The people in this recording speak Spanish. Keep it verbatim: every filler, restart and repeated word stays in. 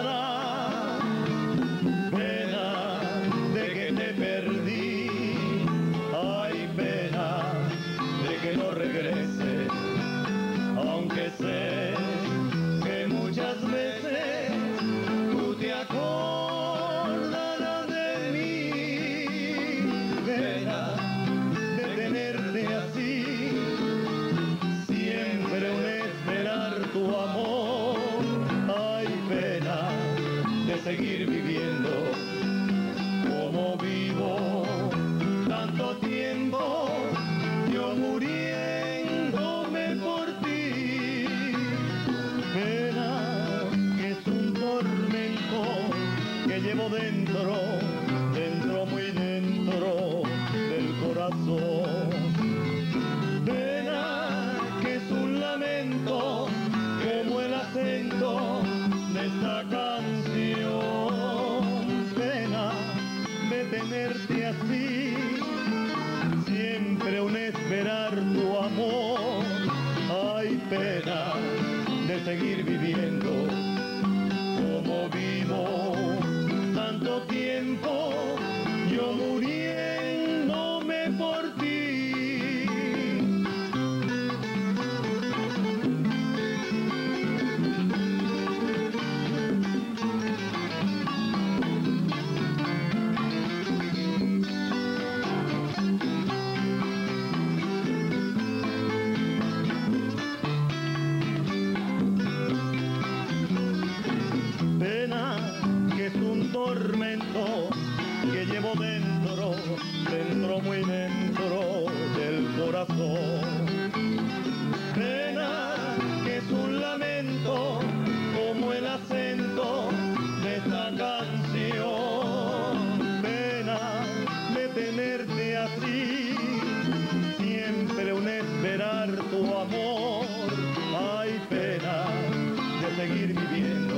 soledad, pena de que te perdí, ay pena de que no regrese, aunque sé que muchas veces tú te acordarás de mí, pena de tenerte así, siempre un esperar tu amor, ay pena de seguir viviendo como vivo tanto tiempo, yo muriéndome por ti, pena que es un tormento que llevo dentro, dentro muy dentro del corazón, pena que es un lamento como el acento de esta canción, pena de tenerte así, siempre un esperar tu amor, ay pena de seguir viviendo como vivo tanto tiempo, yo muriéndome por ti. Pena que es un tormento que llevo dentro, dentro muy dentro del corazón, pena que es un lamento como el acento de esta canción, pena de tenerte así, siempre un esperar tu amor, ay pena de seguir viviendo